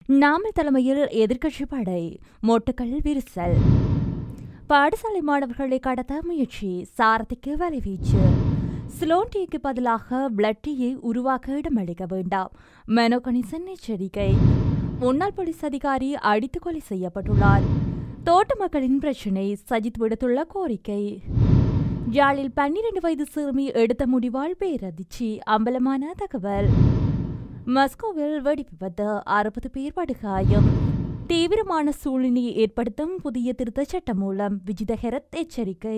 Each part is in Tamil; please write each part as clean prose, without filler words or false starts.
நாமல் தலைமையில் எதிர்க்கட்சி படை மொட்டுக்கள் விரிசல். பாடசாலை மாணவர்களை கடத்த முயற்சி, சாரதிக்கு வலைவீச்சு. ஸ்லோன் டீக்கு பதிலாக பிளட் டீயை உருவாக்க இடமளிக்க வேண்டாம், மனோ கணேசன் எச்சரிக்கை. முன்னாள் போலீஸ் அதிகாரி அடித்து கொலை செய்யப்பட்டுள்ளார். தோட்ட மக்களின் பிரச்சினை, சஜித் விடுத்துள்ள கோரிக்கை. யாழில் 12 வயது சிறுமி எடுத்த முடிவால் பேரதிர்ச்சி, அம்பலமான தகவல். மஸ்கோவில் வெடிவிபத்து, 60 பேர் படுகாயம். தீவிரமான சூழ்நிலையை ஏற்படுத்தும் புதிய திருத்த சட்டம் மூலம் விஜித ஹெரத் எச்சரிக்கை.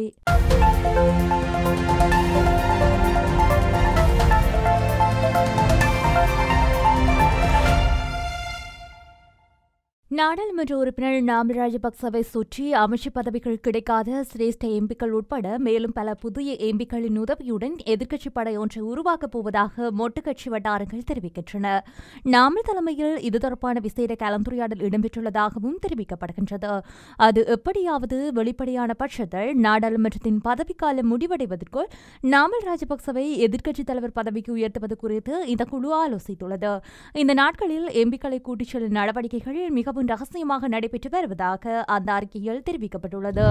நாடாளுமன்ற உறுப்பினர் நாமல் ராஜபக்சவை சுற்றி அமைச்சு பதவிகள் கிடைக்காத சிரேஷ்ட எம்பிக்கள் உட்பட மேலும் பல புதிய எம்பிக்களின் உதவியுடன் எதிர்க்கட்சி படை ஒன்றை உருவாக்கப் போவதாக மொட்டு கட்சி வட்டாரங்கள் தெரிவிக்கின்றன. நாமல் தலைமையில் இது தொடர்பான விசேட கலந்துரையாடல் இடம்பெற்றுள்ளதாகவும் தெரிவிக்கப்படுகின்றது. அது எப்படியாவது வெளிப்படையான பட்சத்தில் நாடாளுமன்றத்தின் பதவிக்காலம் முடிவடைவதற்குள் நாமல் ராஜபக்சவை எதிர்க்கட்சித் தலைவர் பதவிக்கு உயர்த்துவது குறித்து இந்த குழு ஆலோசித்துள்ளது. இந்த நாட்களில் எம்பிக்களை கூட்டிச் செல்லும் நடவடிக்கைகள் மிகவும் ரகசியமாக நடைபெற்று வருவதாக அந்த அறிக்கையில் தெரிவிக்கப்பட்டுள்ளது.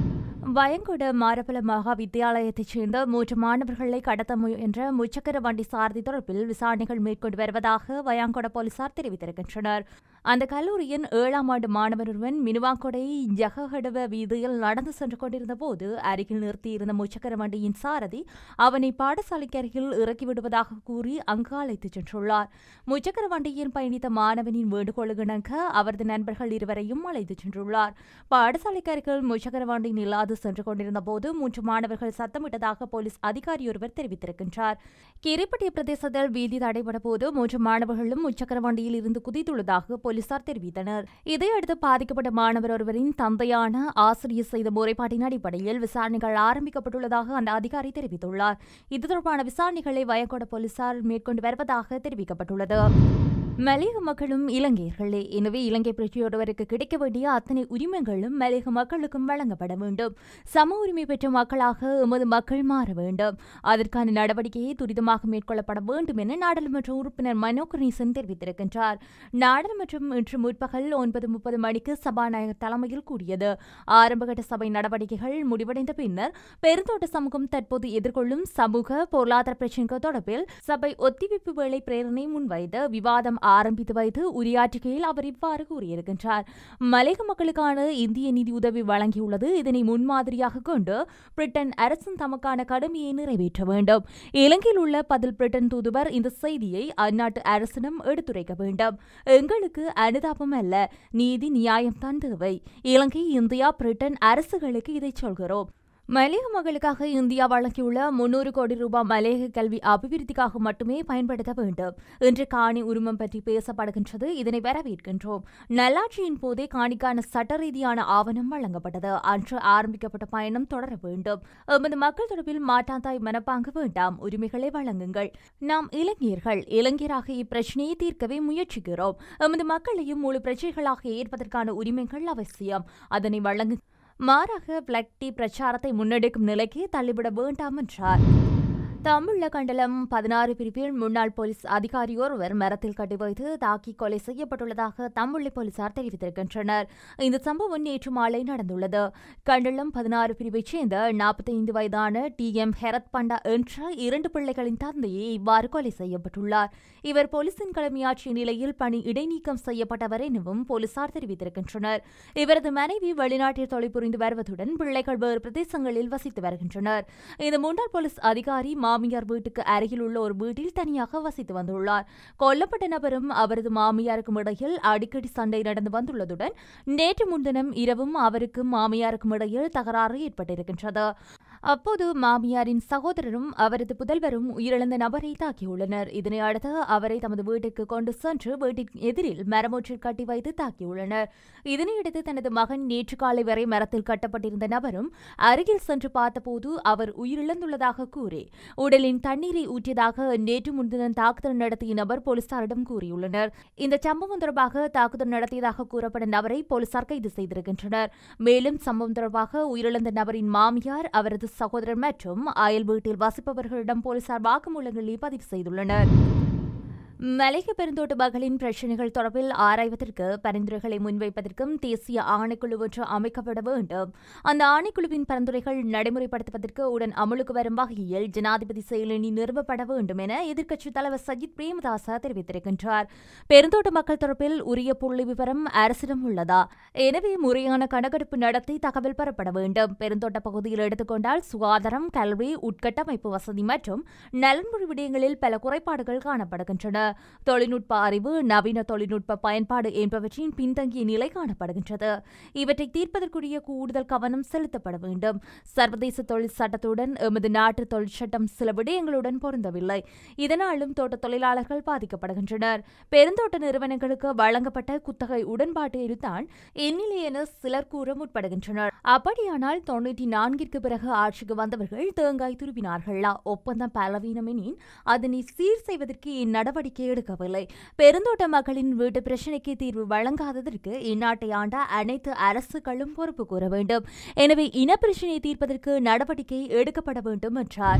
வயங்கொட மாரபல மகா வித்தியாலயத்தைச் சேர்ந்த 3 மாணவர்களை கடத்த முயன்ற முச்சக்கர வண்டி சாரதி தொடர்பில் விசாரணைகள் மேற்கொண்டு வருவதாக வயங்கொட போலீசார் தெரிவித்திருக்கின்றனர். அந்த கல்லூரியின் 7ஆம் ஆண்டு மாணவர் ஒருவன் மினுவாங்கொடை ஜகஹடவ வீதியில் நடந்து சென்று கொண்டிருந்த போது அருகில் நிறுத்தியிருந்த முச்சக்கர வண்டியின் சாரதி அவனை பாடசாலைக்கு அருகில் இறக்கிவிடுவதாக கூறி அங்கு அழைத்துச் சென்றுள்ளார். முச்சக்கர வண்டியில் பயணித்த மாணவனின் வேண்டுகோளுக்கிணங்க அவரது நண்பர்கள் இருவரையும் அழைத்துச் சென்றுள்ளார். பாடசாலைக்கு அருகில் முச்சக்கர வண்டியின் இல்லாது சென்று கொண்டிருந்த போது 3 மாணவர்கள் சத்தமிட்டதாக போலீஸ் அதிகாரியொருவர் தெரிவித்திருக்கின்றார். கீரிப்பட்டிய பிரதேசத்தில் வீதி தடைபட போது 3 மாணவர்களும் முச்சக்கர வண்டியில் இருந்து குதித்துள்ளதாக போலீசார் தெரிவித்தனர். இதையடுத்து பாதிக்கப்பட்ட மாணவர் ஒருவரின் தந்தையான ஆசிரியர் செய்த முறைப்பாட்டின் அடிப்படையில் விசாரணைகள் ஆரம்பிக்கப்பட்டுள்ளதாக அந்த அதிகாரி தெரிவித்துள்ளார். இது தொடர்பான விசாரணைகளை வயங்கொட போலீசார் மேற்கொண்டு வருவதாக தெரிவிக்கப்பட்டுள்ளது. மலையக மக்களும் இலங்கையர்களே, எனவே இலங்கை பிரஜையொருவருக்கு கிடைக்க வேண்டிய அத்தனை உரிமைகளும் மலையக மக்களுக்கும் வழங்கப்பட வேண்டும். சம உரிமை பெற்ற மக்களாக எமது மக்கள் மாற வேண்டும். அதற்கான நடவடிக்கையை துரிதமாக மேற்கொள்ளப்பட வேண்டும் என நாடாளுமன்ற உறுப்பினர் மனோ கணேசன் தெரிவித்திருக்கின்றார். நாடாளுமன்றம் இன்று முற்பகல் 9:30 மணிக்கு சபாநாயகர் தலைமையில் கூடியது. ஆரம்பகட்ட சபை நடவடிக்கைகள் முடிவடைந்த பின்னர் பெருந்தோட்ட சமூகம் தற்போது எதிர்கொள்ளும் சமூக பொருளாதார பிரச்சினைகள் தொடர்பில் சபை ஒத்திவைப்பு வேளை பிரேரணை முன்வைத்து விவாதம் ஆரம்பித்து வைத்து உரையாற்றுகையில் அவர் இவ்வாறு கூறியிருக்கின்றார். மலையக மக்களுக்கான இந்திய நிதி உதவி வழங்கியுள்ளது. இதனை முன்மாதிரியாக கொண்டு பிரிட்டன் அரசும் தமக்கான கடமையை நிறைவேற்ற வேண்டும். இலங்கையில் உள்ள பதில் பிரிட்டன் தூதுவர் இந்த செய்தியை அந்நாட்டு அரசிடம் எடுத்துரைக்க வேண்டும். எங்களுக்கு அனுதாபம் அல்ல, நீதி நியாயம்தான் தேவை. இலங்கை, இந்தியா, பிரிட்டன் அரசுகளுக்கு இதை சொல்கிறோம். மலையக மக்களுக்காக இந்தியா வழங்கியுள்ள 300 கோடி ரூபாய் மலையக கல்வி அபிவிருத்திக்காக மட்டுமே பயன்படுத்த வேண்டும். இன்று காணி உரிமம் பற்றி பேசப்படுகின்றது. இதனை வரவேற்கின்றோம். நல்லாட்சியின் போதே காணிக்கான சட்ட ரீதியான ஆவணம் வழங்கப்பட்டது. அன்று ஆரம்பிக்கப்பட்ட பயணம் தொடர வேண்டும். எமது மக்கள் தொடர்பில் மாட்டாந்தாய் மனப்பாங்கு வேண்டாம். உரிமைகளை வழங்குங்கள். நாம் இளைஞர்கள், இளைஞராக இப்பிரச்சினையை தீர்க்கவே முயற்சிக்கிறோம். எமது மக்களையும் முழு பிரஜைகளாக ஏற்பதற்கான உரிமைகள் அவசியம். அதனை வழங்கு. மாறாக பிளாக் டீ பிரச்சாரத்தை முன்னெடுக்கும் நிலைக்கு தள்ளிவிட வேண்டாம் என்றார். தமிழக கண்டலம் 16 பிரிவில் முன்னாள் போலீஸ் அதிகாரி ஒருவர் மரத்தில் கட்டி வைத்து தாக்கி கொலை செய்யப்பட்டுள்ளதாக தமிழக போலீசார் தெரிவித்திருக்கின்றனர். இந்த சம்பவம் நேற்று மாலை நடந்துள்ளது. கண்டலம் 16 பிரிவைச் சேர்ந்த 45 வயதான TM ஹெரத் பண்டா என்ற 2 பிள்ளைகளின் தந்தையை இவ்வாறு கொலை செய்யப்பட்டுள்ளார். இவர் போலீசின் கடமையாற்றிய நிலையில் பணி இடைநீக்கம் செய்யப்பட்டவர் எனவும் போலீசார் தெரிவித்திருக்கின்றனர். இவரது மனைவி வெளிநாட்டில் தொழில் புரிந்து வருவதுடன் பிள்ளைகள் வேறு பிரதேசங்களில் வசித்து வருகின்றனர். இந்த முன்னாள் போலீஸ் அதிகாரி மாமியார் வீட்டுக்கு அருகில் உள்ள ஒரு வீட்டில் தனியாக வசித்து வந்துள்ளார். கொல்லப்பட்ட நபரும் அவரது மாமியாருக்கும் இடையில் அடிக்கடி சண்டை நடந்து வந்துள்ளதுடன் நேற்று முன்தினம் இரவும் அவருக்கும் மாமியாருக்கும் இடையில் தகராறு ஏற்பட்டிருக்கின்றது. அப்போது மாமியாரின் சகோதரரும் அவரது புதல்வரும் உயிரிழந்த நபரை தாக்கியுள்ளனர். இதனை அடுத்து அவரை தமது வீட்டிற்கு கொண்டு சென்று வீட்டின் எதிரில் மரமொன்றில் கட்டி வைத்து தாக்கியுள்ளனர். இதனையடுத்து தனது மகன் நேற்று காலை வரை மரத்தில் கட்டப்பட்டிருந்த நபரும் அருகில் சென்று பார்த்தபோது அவர் உயிரிழந்துள்ளதாக கூறி உடலின் தண்ணீரை ஊற்றியதாக நேற்று முன்தினம் தாக்குதல் நடத்திய நபர் போலீசாரிடம் கூறியுள்ளனர். இந்த சம்பவம் தொடர்பாக தாக்குதல் நடத்தியதாக கூறப்படும் நபரை போலீசார் கைது செய்திருக்கின்றனர். மேலும் சம்பவம் தொடர்பாக உயிரிழந்த நபரின் மாமியார், அவரது சகோதரர் மற்றும் அயல் வீட்டில் வசிப்பவர்களிடம் போலீசார் வாக்குமூலங்களை பதிவு செய்துள்ளனர். மலையக பெருந்தோட்ட மக்களின் பிரச்சினைகள் தொடர்பில் ஆராய்வதற்கு பரிந்துரைகளை முன்வைப்பதற்கும் தேசிய ஆணைக்குழு ஒன்று அமைக்கப்பட வேண்டும். அந்த ஆணைக்குழுவின் பரிந்துரைகள் நடைமுறைப்படுத்துவதற்கு உடன் அமலுக்கு வரும் வகையில் ஜனாதிபதி செயலணி நிறுவப்பட வேண்டும் என எதிர்க்கட்சித் தலைவர் சஜித் பிரேமதாச தெரிவித்திருக்கின்றார். பெருந்தோட்ட மக்கள் தொடர்பில் உரிய புள்ளி விவரம் அரசிடம் உள்ளதா? எனவே முறையான கணக்கெடுப்பு நடத்தி தகவல் பெறப்பட வேண்டும். பெருந்தோட்ட பகுதியில் எடுத்துக்கொண்டால் சுகாதாரம், கல்வி, உட்கட்டமைப்பு வசதி மற்றும் நலன்புரி விடயங்களில் பல குறைபாடுகள் காணப்படுகின்றன. தொழில்நுட்ப அறிவு, நவீன தொழில்நுட்ப பயன்பாடு என்பவற்றின் பின்தங்கிய நிலை காணப்படுகின்றது. இவற்றை தீர்ப்பதற்குரிய கூடுதல் கவனம் செலுத்தப்பட வேண்டும். சர்வதேச தொழில் சட்டத்துடன் எமது நாட்டு தொழிற்சட்டம் சில விடயங்களுடன் பொருந்தவில்லை. இதனாலும் தோட்ட தொழிலாளர்கள் பாதிக்கப்படுகின்றனர். பெருந்தோட்ட நிறுவனங்களுக்கு வழங்கப்பட்ட குத்தகை உடன்பாட்டில்தான் இந்நிலை என சிலர் கூற முற்படுகின்றனர். அப்படியானால் 94ற்கு பிறகு ஆட்சிக்கு வந்தவர்கள் தேங்காய் துருவினார்களா? ஒப்பந்தம் பலவீனம் எனின் அதனை சீர் செய்வதற்கு இந்நடவடிக்கை எடுக்கவில்லை. பெருந்தோட்ட மக்களின் வீட்டு பிரச்சினைக்கு தீர்வு வழங்காததற்கு இந்நாட்டை ஆண்ட அனைத்து அரசுகளும் பொறுப்பு கூற வேண்டும். எனவே இனப்பிரச்சினையை தீர்ப்பதற்கு நடவடிக்கை எடுக்கப்பட வேண்டும் என்றார்.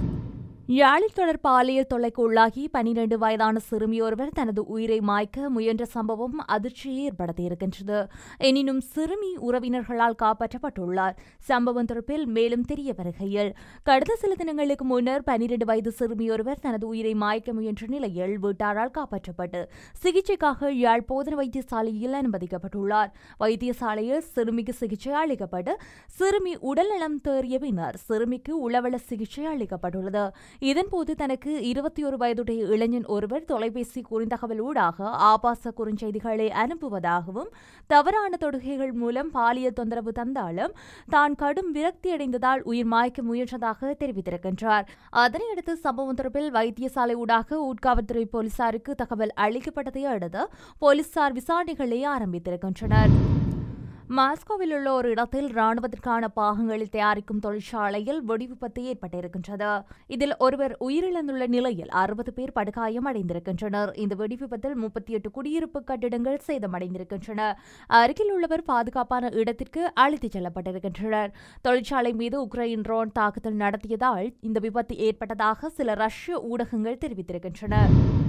யாழில் தொடர் பாலியல் தொல்லைக்கு உள்ளாகி 12 வயதான சிறுமியொருவர் தனது உயிரை மாய்க்க முயன்ற சம்பவம் அதிர்ச்சியை ஏற்படுத்தியிருக்கின்றது. எனினும் சிறுமி உறவினர்களால் காப்பாற்றப்பட்டுள்ளார். சம்பவம் தொடர்பில் மேலும் தெரிய வருகையில் கடந்த சில தினங்களுக்கு முன்னர் 12 வயது சிறுமியொருவர் தனது உயிரை மாய்க்க முயன்ற நிலையில் வீட்டாரால் காப்பாற்றப்பட்டு சிகிச்சைக்காக யாழ் போதனா வைத்தியசாலையில் அனுமதிக்கப்பட்டுள்ளார். வைத்தியசாலையில் சிறுமிக்கு சிகிச்சை அளிக்கப்பட்டு சிறுமி உடல்நலம் தேறிய பின்னர் சிறுமிக்கு உளவள சிகிச்சை அளிக்கப்பட்டுள்ளது. இதன்போது தனக்கு 21 வயதுடைய இளைஞன் ஒருவர் தொலைபேசி குறுந்தகவல் ஊடாக ஆபாச குறுஞ்செய்திகளை அனுப்புவதாகவும் தவறான தொடுகைகள் மூலம் பாலியல் தொந்தரவு தந்தாலும் தான் கடும் விரக்தியடைந்ததால் உயிர் மாய்க்க முயன்றதாக தெரிவித்திருக்கின்றார். அதனையடுத்து சம்பவம் தொடர்பில் வைத்தியசாலை ஊடாக ஊட்காவல்துறை போலீசாருக்கு தகவல் அளிக்கப்பட்டதை அடுத்து போலீசார் விசாரணைகளை ஆரம்பித்திருக்கின்றனர். மாஸ்கோவில் உள்ள ஒரு இடத்தில் ராணுவத்திற்கான பாகங்களை தயாரிக்கும் தொழிற்சாலையில் வெடிவிபத்து ஏற்பட்டிருக்கின்றது. இதில் ஒருவர் உயிரிழந்துள்ள நிலையில் 60 பேர் படுகாயம் அடைந்திருக்கின்றனர். இந்த வெடிவிபத்தில் 38 குடியிருப்பு கட்டிடங்கள் சேதமடைந்திருக்கின்றன. அருகில் உள்ளவர் பாதுகாப்பான இடத்திற்கு அழைத்துச் செல்லப்பட்டிருக்கின்றனர். தொழிற்சாலை மீது உக்ரைன் ட்ரோன் தாக்குதல் நடத்தியதால் இந்த விபத்து ஏற்பட்டதாக சில ரஷ்ய ஊடகங்கள் தெரிவித்திருக்கின்றன.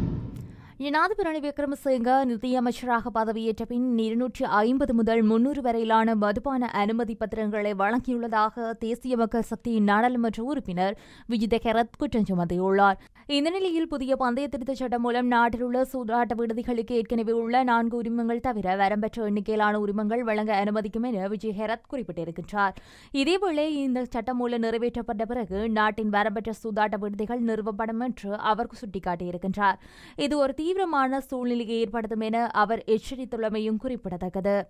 ஜனாதிபதி ரணில் விக்ரமசிங்க நிதியமைச்சராக பதவியேற்ற பின் 250 முதல் 300 வரையிலான மதுபான அனுமதி பத்திரங்களை வழங்கியுள்ளதாக தேசிய மக்கள் சக்தியின் நாடாளுமன்ற உறுப்பினர் விஜித ஹெரத் குற்றம் சுமத்தியுள்ளார். இந்த நிலையில் புதிய பந்தய திருத்தச் சட்டம் மூலம் நாட்டில் உள்ள சூதாட்ட விடுதிகளுக்கு ஏற்கனவே உள்ள 4 உரிமங்கள் தவிர வரம்பற்ற எண்ணிக்கையிலான உரிமங்கள் வழங்க அனுமதிக்கும் என விஜய் ஹெரத் குறிப்பிட்டிருக்கின்றார். இதேவேளை இந்த சட்டம் மூலம் நிறைவேற்றப்பட்ட பிறகு நாட்டின் வரம்பற்ற சூதாட்ட விடுதிகள் நிறுவப்படும் என்று அவர் சுட்டிக்காட்டியிருக்கின்றார். இது ஒரு தீவிரமான சூழ்நிலையை ஏற்படுத்தும் என அவர் எச்சரித்துள்ளமையும் குறிப்பிடத்தக்கது.